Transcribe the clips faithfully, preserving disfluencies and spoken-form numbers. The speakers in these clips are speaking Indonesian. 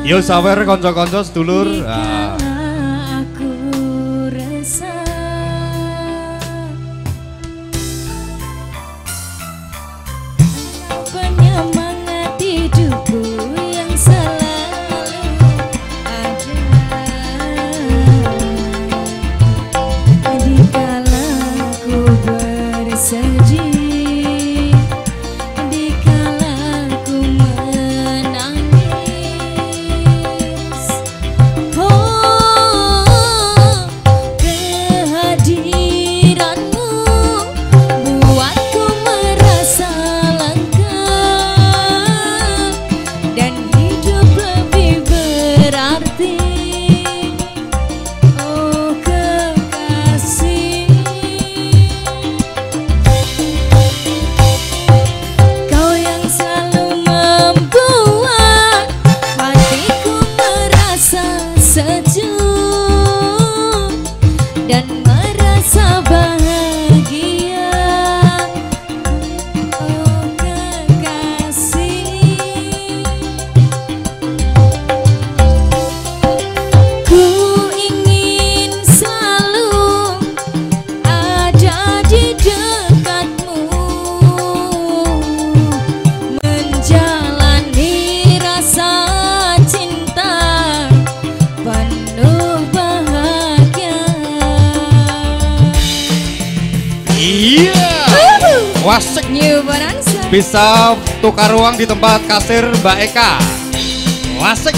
Yo sawer konco-konco sedulur. Ah. Aku rasa penyemangat hidupku yang selalu ada dikala ku bersedih. Wasik New Bonanza. Bisa tukar uang di tempat kasir Mbak Eka. Wasik.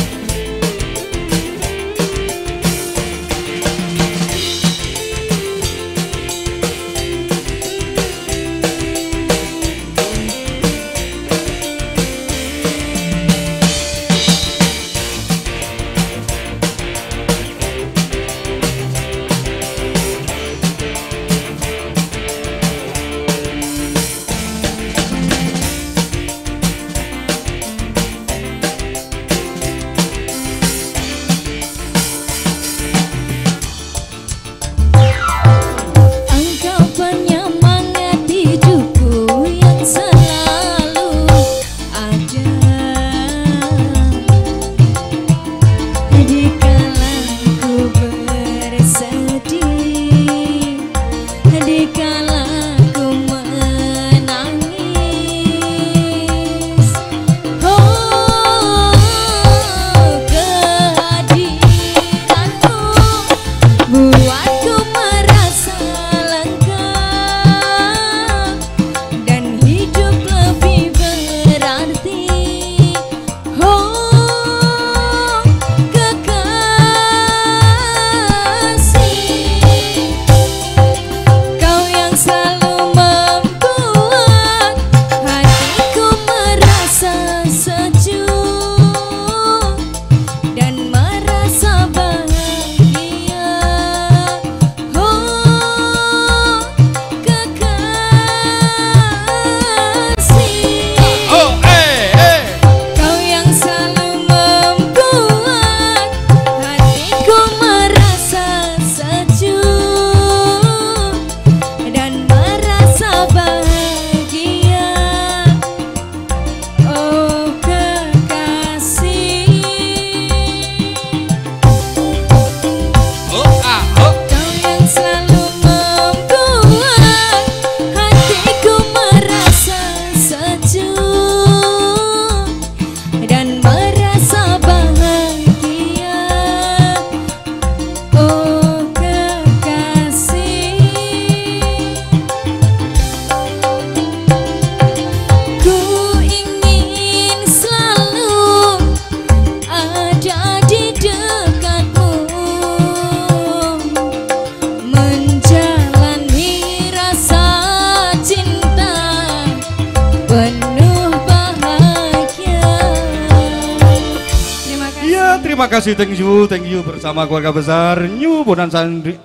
Terima kasih, thank you, thank you bersama keluarga besar New Bonanza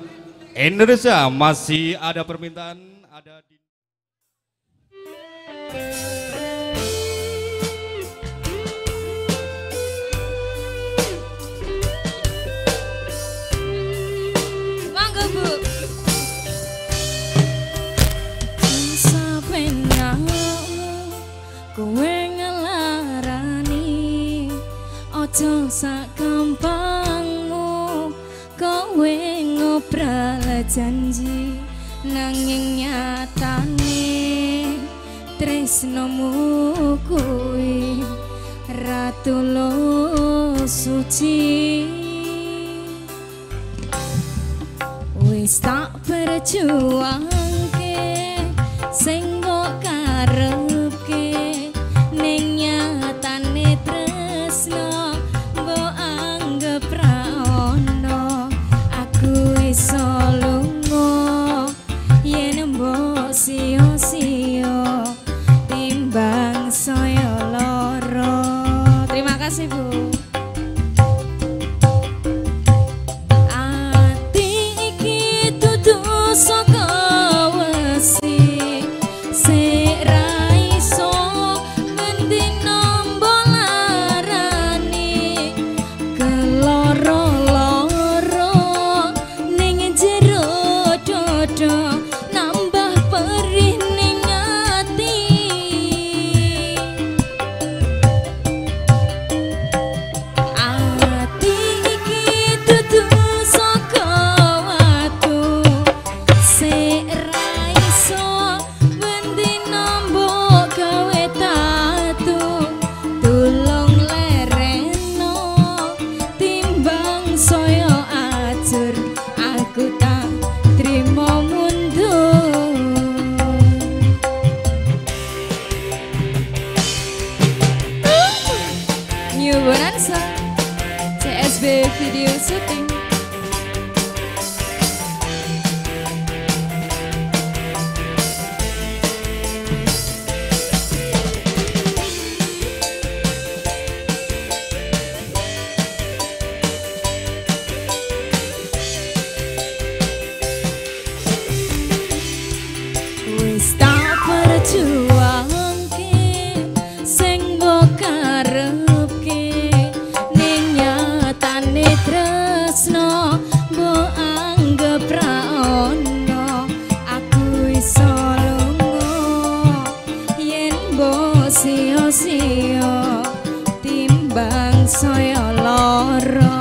Indonesia. Masih ada permintaan, ada di... Mangga Bu. Sampai kowe ngelarani ojo sa sumpahmu kowe ngobral janji nanging nyatane tresnomu kuwi ratu lo suci wis tak perjuangke sing mbok karepke ning nyatane tresno mbok anggap ra ono aku iso lunga yen mbok sio-sio timbang saya loro. Terima kasih Bu. Ati iki dudu saka wesi sik ra iso mendina mbolarani keloro-loro ning jero dodo nambah perih ning ati ati iki dudu saka watu sik ra iso mendina mbok gawe tatu tulung lereno timbang saya ajur aku tak trimo mundur. New Bonanza C S B Video Shooting. Wis tak perjuangke sing mbok karepke ning nyatane tresno mbok anggap ra ono aku iso lunga yen mbok sio-sio timbang saya loro.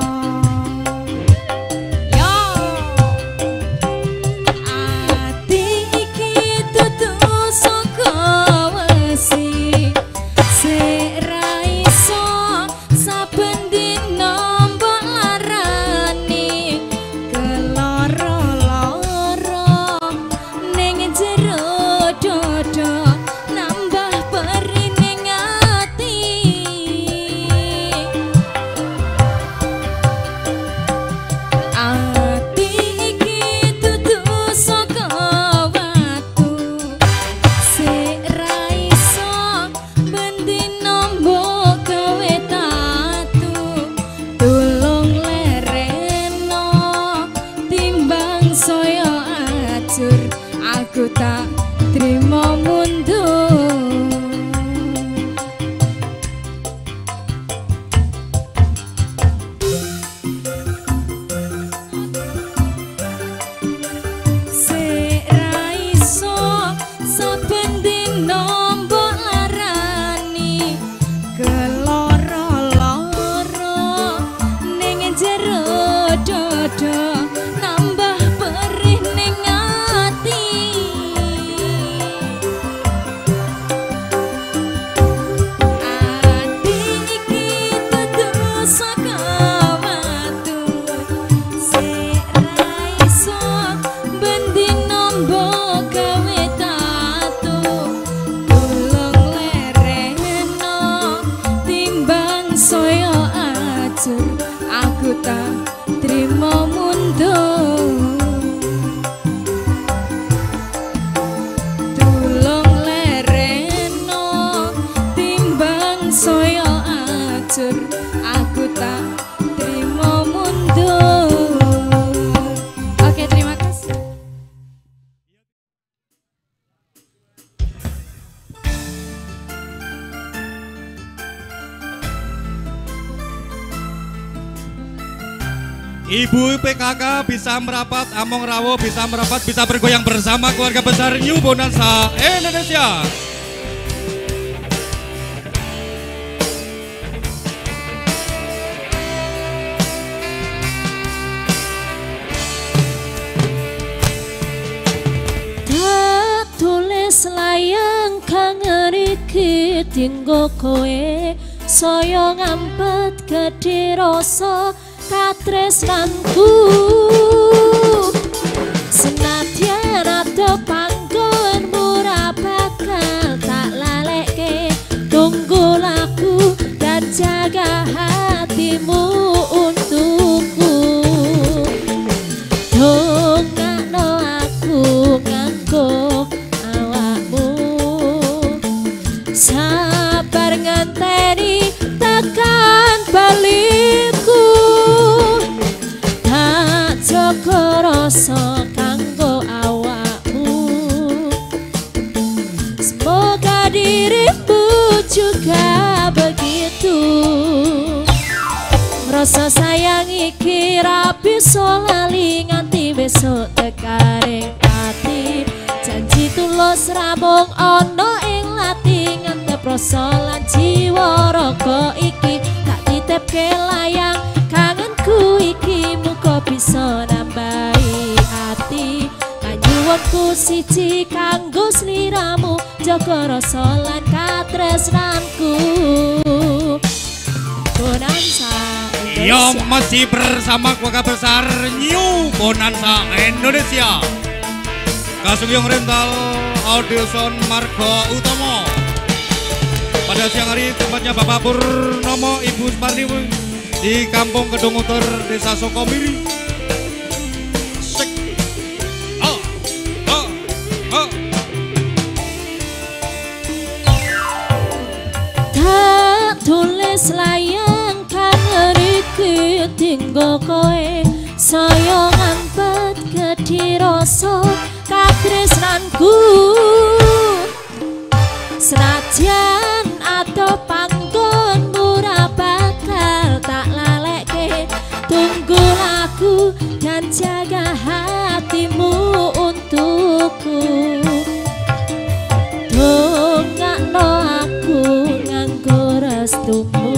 Ati iki dudu saka wesi sik ra iso saben dina mbok larani keloro-loro ning jero dodo nambah perih ning ati ati iki dudu saka watu sik ra iso mendina mbok gawe tatu tulung lereno timbang saya ajur aku tak trimo mundur. Sik ra iso saben dina mbok larani keloro-loro ning jero dodo nambah perih ning ati ati iki dudu saka watu sik ra iso bendina mbok gawe tatu tulung lereno timbang saya ajur aku tak trimo mundur. Tulung lereno timbang saya ajur aku tak trimo mundur. Oke, terima kasih. Ibu P K K bisa merapat, Among Rawo bisa merapat, bisa bergoyang bersama keluarga besar New Bonanza Indonesia. iki tinggo kowe saya ngampet gedhe rasa katresnanku senadyan ado panggonmu ra bakal tak lalekke tunggu laku dan jaga hatimu untukku dongakno aku nganggo awakmu sabar ngenteni tekan baliku tak jaga rasa kanggo awakmu semoga dirimu juga begitu rasa sayang iki ra bisa lali nganti besok tekaring ati janji tulus ramung ana ing lati ngantep rasa lan jiwa raga iki tak titipke layang kangenku iki muga bisa nambahi ati kanyuwunku siji kanggo sliramu jaga rasa lan katresnanku Bonanza Yo masih bersama keluarga besar New Bonanza Indonesia Kasugyong Rental Audio Sound Margo Utomo. Pada siang hari tempatnya Bapak Purnomo Ibu Suparni di Kampung Kedung Uter Desa Sokomiri. Sek. Oh. Oh. Oh. Tak tulis layang kan riki tinggo kowe saya ngampet gedhe rasa katresnanku senajan ado panggonmu ra bakal tak lalekke tunggu laku dan jaga hatimu untukku dongakno aku nganggo restumu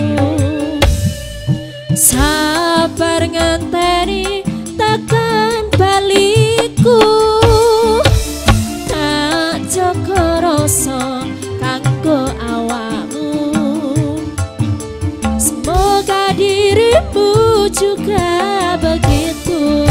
sabar ngenteni tekan baliku tak jaga rasa kanggo awakmu semoga dirimu juga begitu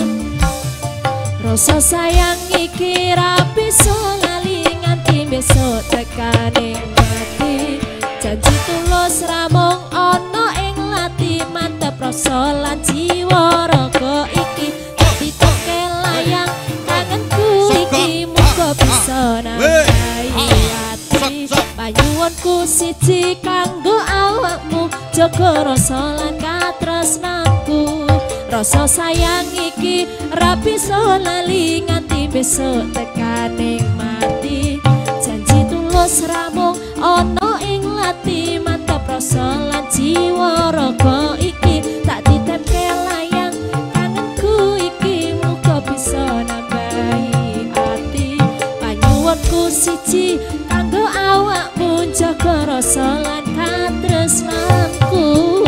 rasa sayang iki ra bisa lali nganti besok tekaning ati janji tulus ramung ana ing lati mantep rasa lan jiwa raga iki dadi toke layang kangenku iki muga bisa nambahi ati panyuwunku siji kanggo awakmu jaga rasa lan katresnanku rasa sayang iki ra bisa lali nganti besok tekaning mati janji tulus ramung ana ing lati mantep rasa lan jiwa raga iki tak titipke layang kangenku iki muga bisa nambahi ati panyuwunku siji kanggo awakmu jaga rasa lan katresnanku.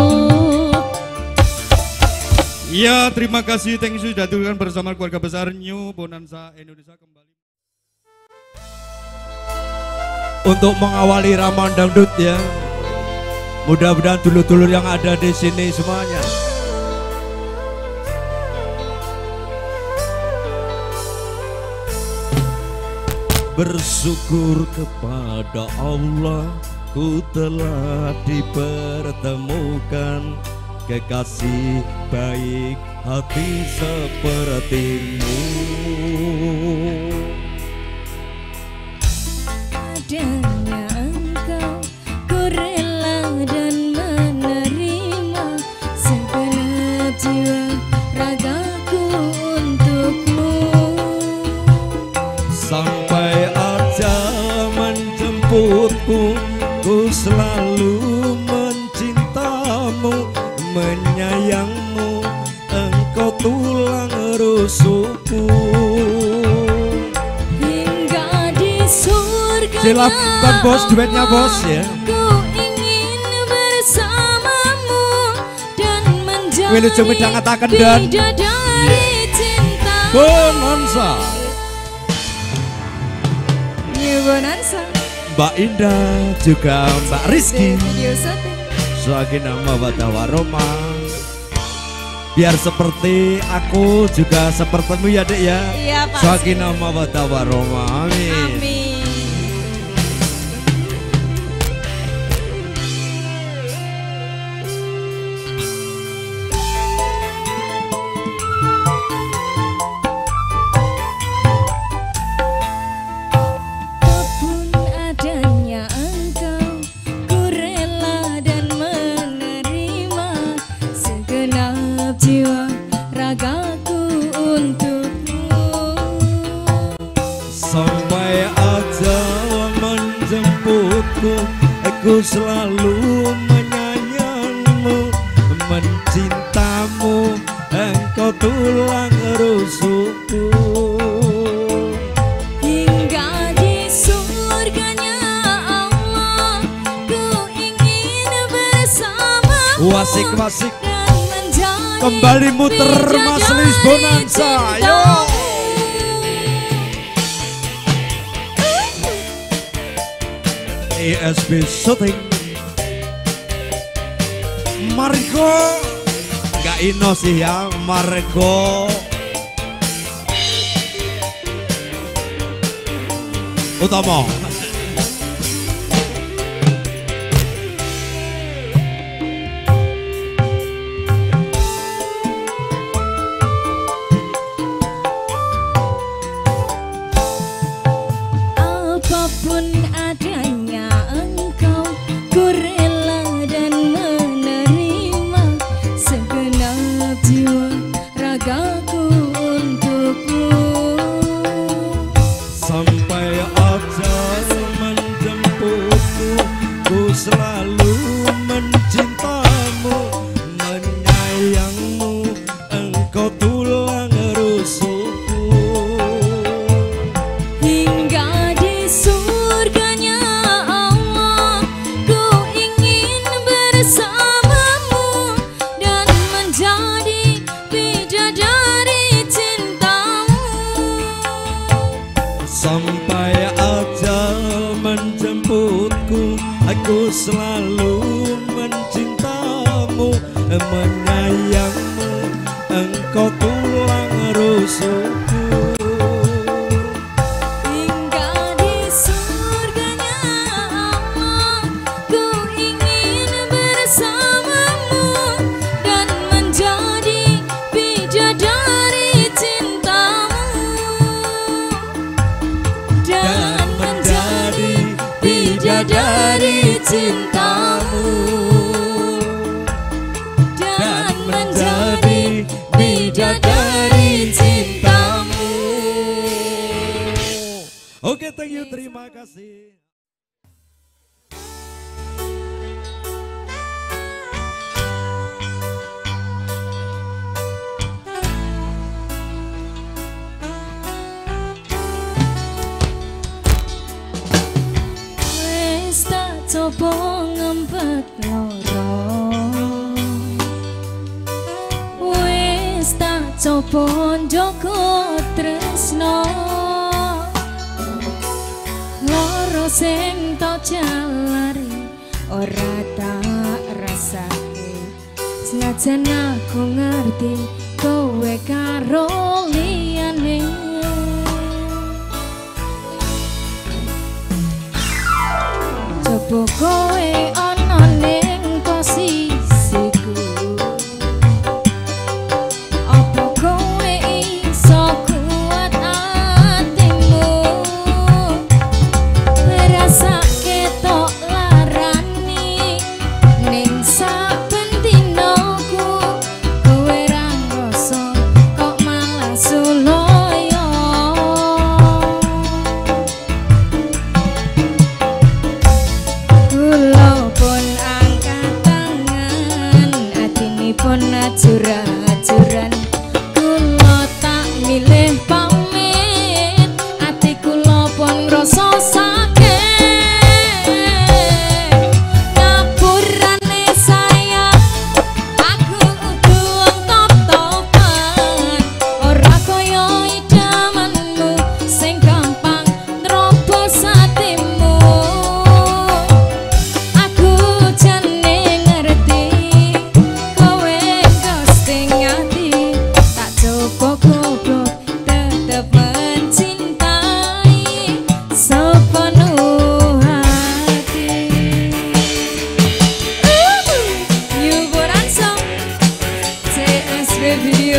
Ya, terima kasih, thank you sudah duluan bersama keluarga besar New Bonanza Indonesia kembali. Untuk mengawali Ramadan Dangdut ya, mudah-mudahan dulur-dulur yang ada di sini semuanya bersyukur kepada Allah, ku telah dipertemukan kekasih baik hati sepertimu. Adanya engkau, ku rela dan menerima segenap jiwa ragaku untukmu. Sampai ajal menjemputku, ku selalu mencintamu, menyayangmu, engkau tulang rusukku. Hingga di surga silakan bos, duetnya bos ya. Ku ingin bersamamu dan menjadi Wilujeng Midang ngatakan dan bidadari cinta. Bonanza New Bonanza Mbak Indah juga Mbak Rizky. Video syuting. Selagi nama Watawa Roma. Biar seperti aku juga sepertimu ya dek ya. Iya Pak. Selagi nama Watawa Roma. Amin. Amin. Jiwa ragaku untukmu, sampai aja menjemputku, aku selalu menyayangmu, mencintamu, engkau tulang rusukku. hingga di surganya Allah, ku ingin bersamamu. Wasik-wasik kembali muter Mas Lis Bonanza, yo. E S B Syuting Margo, gak ino sih ya Margo. Utama apapun adanya engkau, ku rela dan menerima segenap jiwa ragaku untukmu. sampai ajal menjemputku, ku selalu mencintamu, menyayangmu, engkau tulang rusukku. Hingga di surganya Allah, ku ingin bersamamu dan menjadi bidadari cintamu. Sampai ajal menjemputku, aku selalu mencintamu, menyayangmu, engkau tulang rusukku. Hingga di surganya Allah, ku ingin bersamamu dan menjadi bidadari cintamu. Dan menjadi bidadari cintamu. Dan menjadi bidadari cintamu. Oke, thank you, terima kasih. Wes tak coba ngempet loro, wes tak coba njogo tresno, loro sing tak jalari ora tak rasake, senajan aku ngerti kowe karo liyane. Coba kowe ana ning posisiku, apa kowe iso kuat atimu, rasa ketok larani ning saben dinoku, kowe ra ngrasa kok malah suloyo. Kula pun angkat tangan, atinipun ajur-ajuran, kula tak milih pamit, ati kula pun ngrasa sakit. Ngapurane sayang, aku kudu top-topan, ora kaya idamanmu sing gampang nerobos hatimu.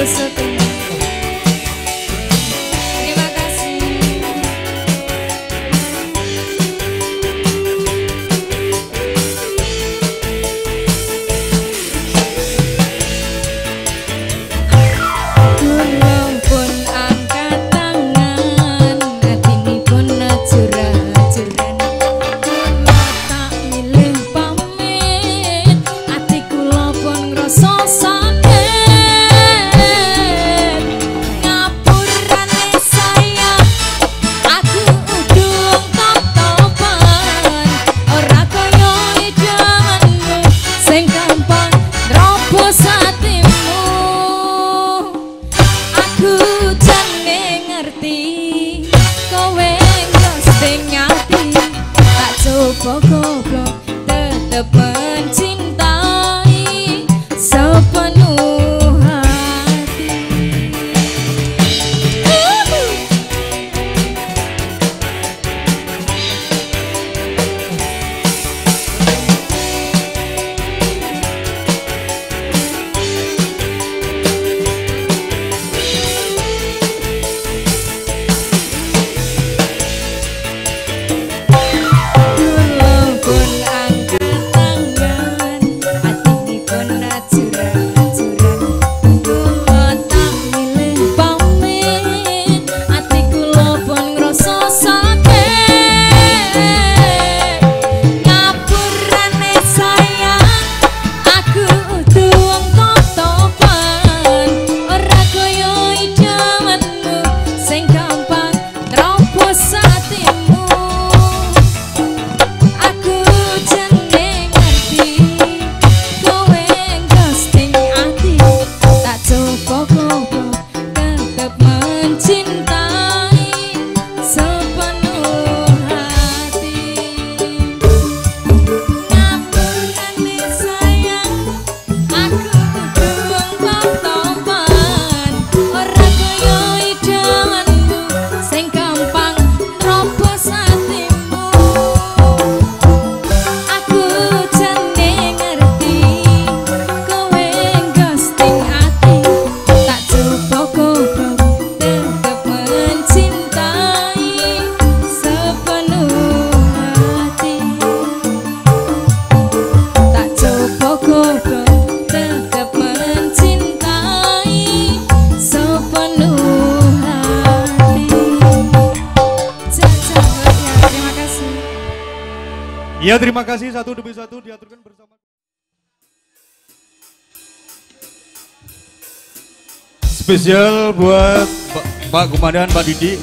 Syuting. Terima kasih. Gunung pun angkat tangan, hati pun acur-acuran. Kula tak milih pamit, hati kula pun ngrasa sakit. Ngapurane sayang, aku udung top-topan. Ora kaya idamanmu sing gampang nrobos hatimu. Aku jane ngerti kowe ghosting ati, tak coba goblok tetep mencintai sepenuh hati. Kula pun angkat tangan, hati pun acur-acuran. Kula tak milih pamit, hati kula pun ngrasa sakit. Ngapurane sayang, aku udung top-topan. Ora kaya idamanmu sing gampang nrobos hatimu. Aku jane ngerti kowe ghosting ati, tak coba goblok tetep mencintai sepenuh hati. Ngapurane sayang, aku udung top-topan. Ora kaya idamanmu sing gampang nrobos hatimu. Aku jane ngerti kowe ghosting ati, tak coba goblok tetep mencintai sepenuh hati. Tak coba goblok tetep mencintai sepenuh hati. Caca ya, terima kasih. Ya terima kasih satu demi satu diaturkan bersama. Spesial buat Pak, Pak Komandan, Pak Didi.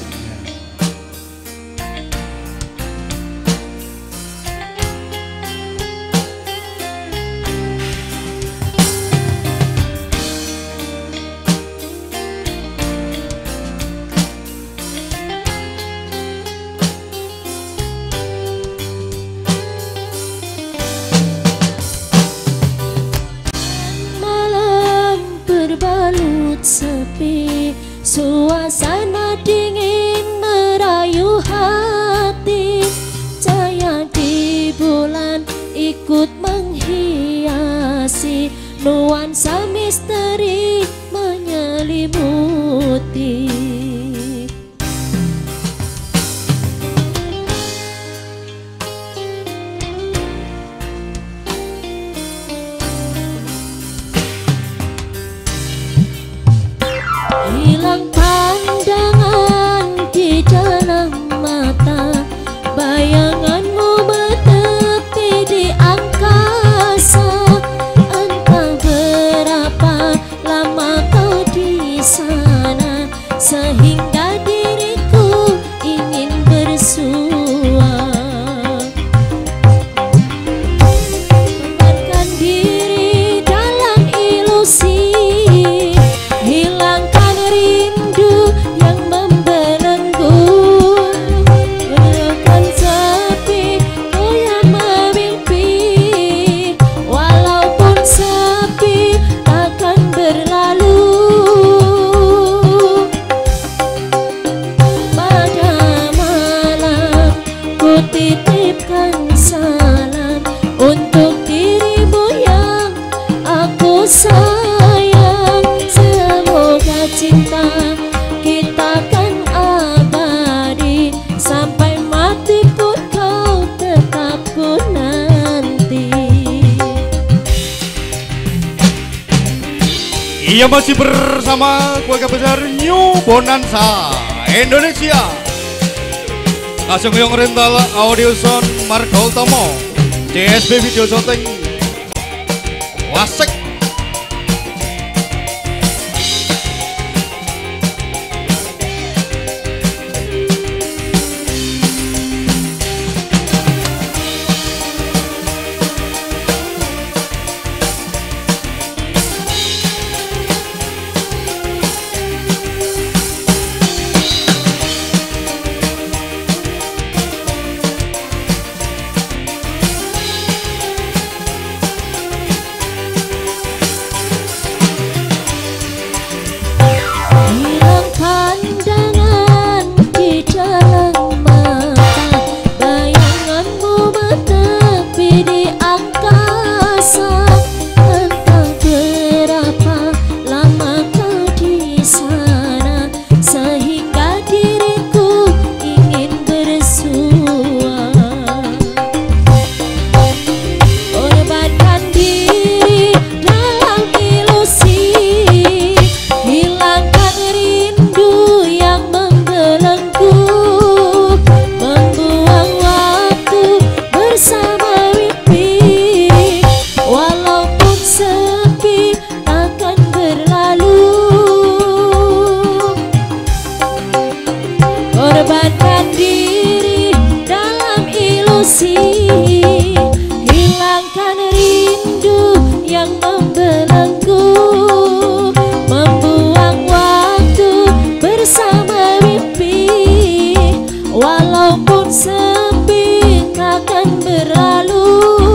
Malam berbalut sepi, suasana dingin merayu hati. Cahaya di bulan ikut menghiasi, nuansa misteri menyelimuti. Hilang pandangan di dalam mata, bayanganmu menepi di angkasa. Entah berapa lama kau di sana, Iya, masih bersama keluarga besar New Bonanza Indonesia. Langsung yang rental audio sound Marco Utama, C S B Video Shooting, Wasek. Korbankan diri dalam ilusi, hilangkan rindu yang membelenggu, membuang waktu bersama mimpi, walaupun sepi akan berlalu.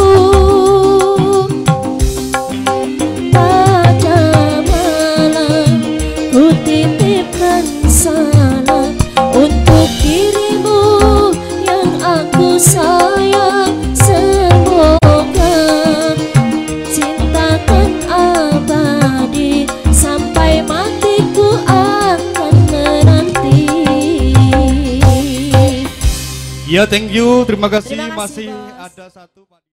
Pada malam ku titipkan salam untuk dirimu yang aku sayang. Semoga cintakan abadi sampai matiku akan menanti. Ya, thank you, terima kasih. Terima kasih, Masih Bos. ada satu.